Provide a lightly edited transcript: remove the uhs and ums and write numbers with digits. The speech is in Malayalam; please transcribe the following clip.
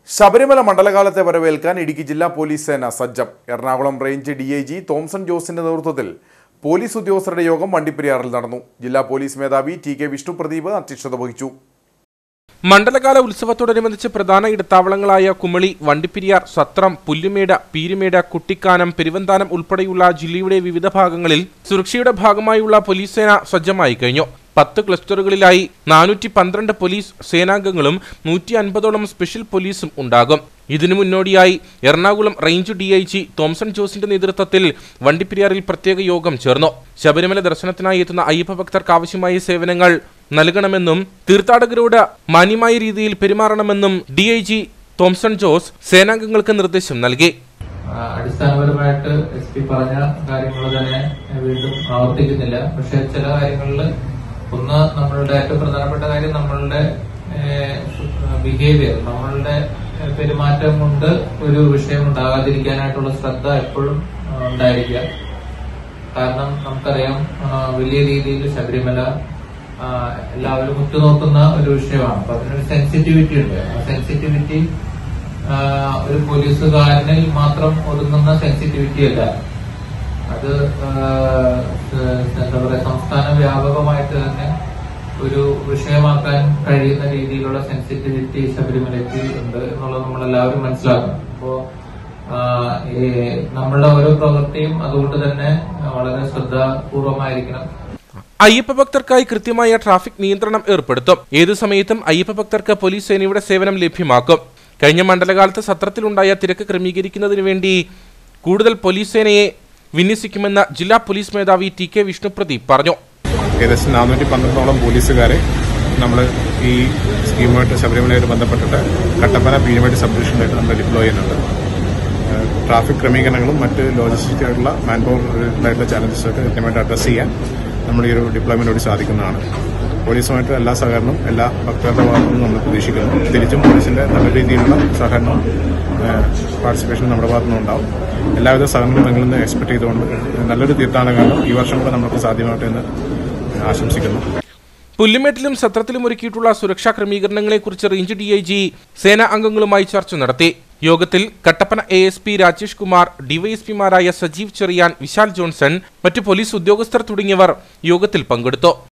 ശബരിമല മണ്ഡലകാലത്തെ വരവേൽക്കാൻ ഇടുക്കി ജില്ലാ പോലീസ് സേന സജ്ജം. എറണാകുളം റേഞ്ച് DIG തോംസൺ ജോസിന്റെ നേതൃത്വത്തിൽ പോലീസ് ഉദ്യോഗസ്ഥരുടെ യോഗം വണ്ടിപ്പെരിയാറിൽ നടന്നു. ജില്ലാ പോലീസ് മേധാവി TK വിഷ്ണുപ്രദീപ് അധ്യക്ഷത വഹിച്ചു. മണ്ഡലകാല ഉത്സവത്തോടനുബന്ധിച്ച് പ്രധാന ഇടത്താവളങ്ങളായ കുമളി, വണ്ടിപ്പെരിയാർ, സത്രം, പുല്ലുമേട്, പീരുമേട്, കുട്ടിക്കാനം, പെരുവന്താനം ഉൾപ്പെടെയുള്ള ജില്ലയുടെ വിവിധ ഭാഗങ്ങളിൽ സുരക്ഷയുടെ ഭാഗമായുള്ള പോലീസ് സേന സജ്ജമായി കഴിഞ്ഞു. 10 ക്ലസ്റ്ററുകളിലായി 412 പോലീസ് സേനാംഗങ്ങളും 150ഓളം സ്പെഷ്യൽ പോലീസും ഉണ്ടാകും. ഇതിനു മുന്നോടിയായി എറണാകുളം റേഞ്ച് DIG തോംസൺ ജോസിന്റെ നേതൃത്വത്തിൽ വണ്ടിപ്പെരിയാറിൽ പ്രത്യേക യോഗം ചേർന്നു. ശബരിമല ദർശനത്തിനായി എത്തുന്ന അയ്യപ്പ ഭക്തർക്ക് ആവശ്യമായ സേവനങ്ങൾ നൽകണമെന്നും തീർത്ഥാടകരോട് മാന്യമായ രീതിയിൽ പെരുമാറണമെന്നും DIG തോംസൺ ജോസ് സേനാംഗങ്ങൾക്ക് നിർദ്ദേശം നൽകി. അടിസ്ഥാനപരമായിട്ട് SP പറഞ്ഞ കാര്യങ്ങൾ തന്നെ വീണ്ടും ആവർത്തിക്കുന്നില്ല. പക്ഷെ ചില കാര്യങ്ങളിൽ ഒന്ന്, നമ്മളുടെ ഏറ്റവും പ്രധാനപ്പെട്ട കാര്യം നമ്മളുടെ ബിഹേവിയർ, നമ്മളുടെ പെരുമാറ്റം കൊണ്ട് ഒരു വിഷയം ഉണ്ടാകാതിരിക്കാനായിട്ടുള്ള ശ്രദ്ധ എപ്പോഴും ഉണ്ടായിരിക്കുക. കാരണം നമുക്കറിയാം, വലിയ രീതിയിൽ ശബരിമല എല്ലാവരും ഉറ്റുനോക്കുന്ന ഒരു വിഷയമാണ്. അപ്പൊ അതിനൊരു സെൻസിറ്റിവിറ്റി ഉണ്ട്. ആ സെൻസിറ്റിവിറ്റി ഒരു പോലീസുകാരനിൽ മാത്രം ഒതുങ്ങുന്ന സെൻസിറ്റിവിറ്റി അല്ല. അത് എന്താ പറയാ, സംസ്ഥാന വ്യാപകമായിട്ട് തന്നെ ഒരു വിഷയമാക്കാൻ കഴിയുന്ന രീതിയിലുള്ള സെൻസിറ്റിവിറ്റി ശബരിമലയ്ക്ക് ഉണ്ട് എന്നുള്ളത് നമ്മളെല്ലാവരും മനസ്സിലാക്കണം. അപ്പോ നമ്മളുടെ ഓരോ പ്രവൃത്തിയും അതുകൊണ്ട് തന്നെ വളരെ ശ്രദ്ധാപൂർവമായിരിക്കണം. അയ്യപ്പ ഭക്തർക്കായി കൃത്യമായ ട്രാഫിക് നിയന്ത്രണം ഏർപ്പെടുത്തും. ഏതു സമയത്തും അയ്യപ്പ ഭക്തർക്ക് പോലീസ് സേനയുടെ സേവനം ലഭ്യമാക്കും. കഴിഞ്ഞ മണ്ഡലകാലത്ത് സത്രത്തിലുണ്ടായ തിരക്ക് ക്രമീകരിക്കുന്നതിനു വേണ്ടി കൂടുതൽ പോലീസ് സേനയെ വിന്യസിക്കുമെന്ന് ജില്ലാ പോലീസ് മേധാവി TK വിഷ്ണുപ്രദീപ് പറഞ്ഞു. ഏകദേശം 412ഓളം പോലീസുകാരെ നമ്മൾ ഈ സ്കീമുമായിട്ട് ശബരിമലയായിട്ട് ബന്ധപ്പെട്ടിട്ട് കട്ടപ്പന പീരുമേട് സബ് ഡിവിഷനിലായിട്ട് നമ്മൾ ഡിപ്ലോയ് ചെയ്യുന്നുണ്ട്. ട്രാഫിക് ക്രമീകരണങ്ങളും മറ്റ് ലോജിസ്റ്റിക് ആയിട്ടുള്ള മാൻ പവർ റിലേറ്റഡ് ചാലഞ്ചസൊക്കെ കൃത്യമായിട്ട് അഡ്രസ് ചെയ്യാൻ നമ്മൾ ഈ ഒരു ഡിപ്ലോയ്മെന്റോട് സാധിക്കുന്നതാണ്. പോലീസുമായിട്ട് എല്ലാ സഹകരണവും എല്ലാ ഭക്തരുടെ ഭാഗത്തുനിന്നും നമ്മൾ പ്രതീക്ഷിക്കുന്നു. തിരിച്ചും പോലീസിന്റെ നല്ല രീതിയിലുള്ള സഹകരണവും പാർട്ടിസിപ്പേഷനും നമ്മുടെ ഭാഗത്തുനിന്നും ഉണ്ടാവും. എല്ലാവിധ സഹകരണവും ഞങ്ങളിൽ നിന്ന് എക്സ്പെക്ട് ചെയ്തുകൊണ്ട് നല്ലൊരു തീർത്ഥാടനം ഈ വർഷം കൂടെ നമുക്ക് സാധ്യമാകട്ടെ എന്ന് ആശംസിക്കുന്നു. പുല്ലുമേട്ടിലും സത്രത്തിലും ഒരുക്കിയിട്ടുള്ള സുരക്ഷാ ക്രമീകരണങ്ങളെക്കുറിച്ച് റേഞ്ച് DIG സേനാ അംഗങ്ങളുമായി ചർച്ച നടത്തി. യോഗത്തിൽ കട്ടപ്പന ASP രാജേഷ് കുമാർ, DYSPമാരായ സജീവ് ചെറിയാൻ, വിശാൽ ജോൺസൺ, മറ്റു പോലീസ് ഉദ്യോഗസ്ഥർ തുടങ്ങിയവർ യോഗത്തിൽ പങ്കെടുത്തു.